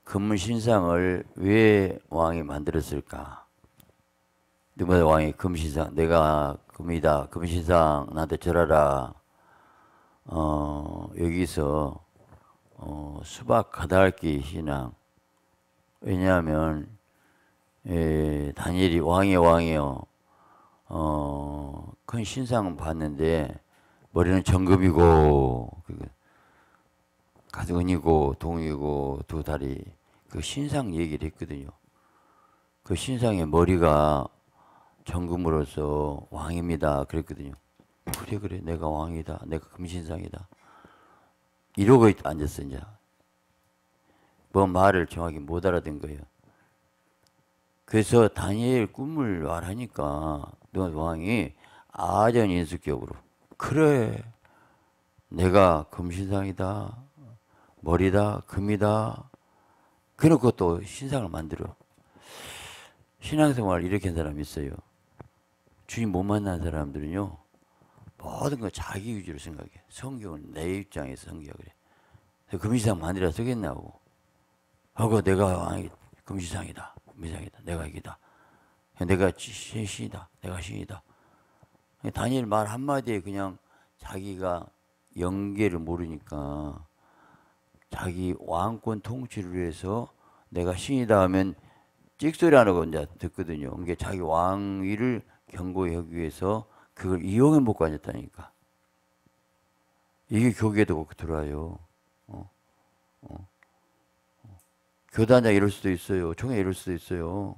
금신상을 왜 왕이 만들었을까? 누가 왕이 금신상, 내가 금이다, 금신상 나한테 절하라. 여기서 수박 가다할기 신앙. 왜냐하면 다니엘이 왕이요. 큰 신상 봤는데 머리는 정금이고 가득 은이고 동이고 두 다리 그 신상 얘기를 했거든요. 그 신상의 머리가 정금으로서 왕입니다 그랬거든요. 그래 내가 왕이다, 내가 금신상이다 이러고 앉았어. 이제 뭐 말을 정확히 못 알아듣는 거예요. 그래서 다니엘 꿈을 말하니까 왕이 아전인수격으로 그래 내가 금신상이다, 머리다, 금이다 그래놓고 또 신상을 만들어. 신앙생활 이렇게 한 사람이 있어요. 주님 못 만난 사람들은요 모든 거 자기 위주로 생각해. 성경은 내 입장에서 성경을 해. 금신상 만들어 쓰겠냐고 하고 내가 금신상이다, 금신상이다, 내가 이기다, 내가 신이다, 내가 신이다. 다니엘 말 한마디에 그냥 자기가 영계를 모르니까 자기 왕권 통치를 위해서 내가 신이다 하면 찍소리 안 하고 이제 듣거든요. 그게 자기 왕위를 견고히 하기 위해서 그걸 이용해 먹고 앉았다니까. 이게 교계도 들어와요. 교단장 이럴 수도 있어요. 총회 이럴 수도 있어요.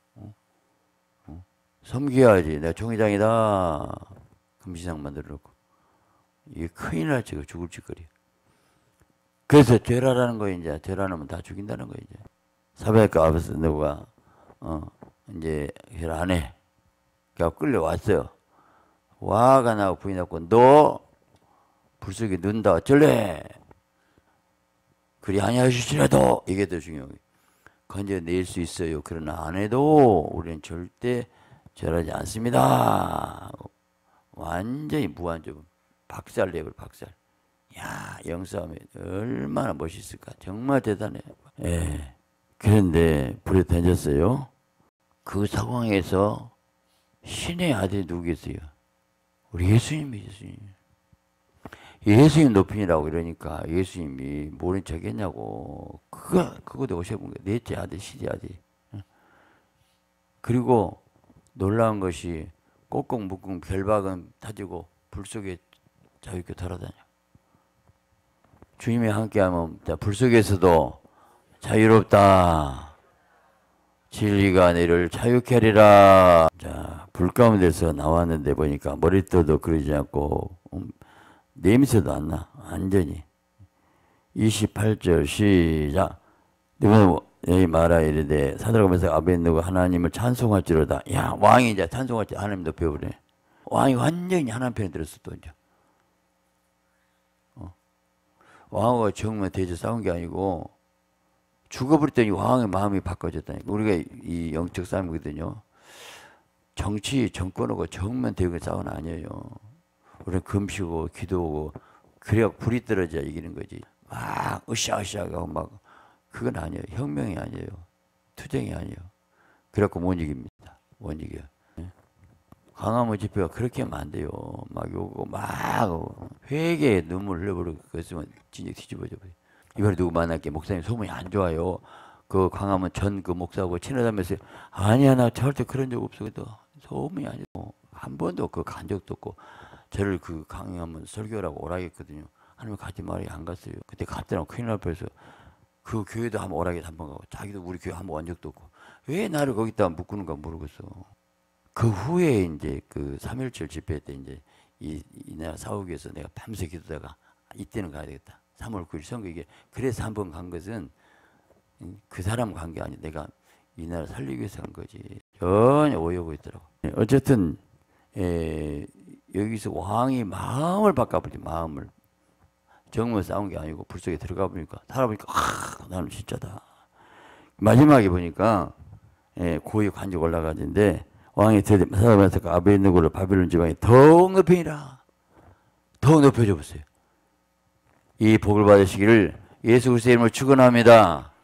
섬겨야지. 내가 총회장이다. 금신상 만들어 놓고. 이게 큰일 날 지가 죽을 짓거리. 그래서 죄라라는 거 이제 죄라는 다 죽인다는 거 이제. 사백과 앞에서 누가 이제 혈 안 해. 그래서 끌려왔어요. 화가 나고 부인하고 너 불속에 넣는다 어쩔래? 그리 아니하실지라도 이게 더 중요해요. 건져낼 수 있어요. 그러나 안 해도 우리는 절대 절하지 않습니다. 완전히 무한적으로 박살내버려 박살. 야 영싸움이 얼마나 멋있을까. 정말 대단해. 예. 그런데 불에 던졌어요. 그 상황에서 신의 아들이 누구겠어요? 우리 예수님이. 예수님 높이라고 이러니까 예수님이 모른 척 했냐고. 그거도 오셔본 거예요. 넷째 아들, 시제 아들. 그리고 놀라운 것이 꼭꼭 묶은 별박은 타지고 불 속에 자유롭게 돌아다녀. 주님이 함께하면 불 속에서도 자유롭다. 진리가 너를 자유케 하리라. 자, 불 가운데서 나왔는데 보니까 머리털도 그러지 않고 냄새도 안 나. 완전히. 28절 시작. 여기 말하 이르되 사드락메삭 아벳느고 하나님을 찬송할지로다. 야 왕이 이제 찬송할지 하나님 높여버리네. 왕이 완전히 하나님 편에 들었어 또 이제. 왕하고 정말 대저 싸운 게 아니고 죽어버렸더니 왕의 마음이 바꿔졌다니까. 우리가 이 영적 싸움이거든요. 정치 정권하고 정면 대국의 싸움은 아니에요. 우리는 금시고 기도하고 그래야 불이 떨어져야 이기는 거지. 막 으쌰으쌰하고 막 그건 아니에요. 혁명이 아니에요. 투쟁이 아니에요. 그래갖고 못 이깁니다. 못 이겨요. 광화문 집회가 그렇게 하면 안 돼요. 막 요거 막 회개에 눈물 흘려버리고 그랬으면 진짜 뒤집어져 버려요. 이번에 누구 만날게 목사님 소문이 안 좋아요. 그 광화문 전 그 목사하고 친하다면서 아니야 나 절대 그런 적 없어. 소문이 아니고 한 번도 그 간 적도 없고 저를 그 광화문 설교라고 오라겠거든요. 하나님 가지 말이 안 갔어요. 그때 갔더라고 큰일 날 뻔해서 그 교회도 한번 오라게 한번 가고 자기도 우리 교회 한번 온 적도 없고 왜 나를 거기다 묶는가 모르겠어. 그 후에 이제 그 3.1절 집회 때 이제 이 나라 사우기 위해서 내가 밤새 기도다가 이때는 가야 되겠다. 3월 9일 선거 이게 그래서 한번 간 것은 그 사람 간 게 아니야. 내가 이 나라 살리기 위해서 간 거지. 전혀 오해하고 있더라고. 어쨌든 여기서 왕이 마음을 바꿔버려. 마음을. 정면 싸운 게 아니고 불 속에 들어가 보니까 살아보니까 나는 진짜다. 마지막에 보니까 고위 관직 올라가는데 왕이 사람에서 아벳느고를 바벨론 지방에 더욱 높이니라. 더욱 높여줘 보세요. 이 복을 받으시기를 예수 그리스도의 이름으로 축원합니다.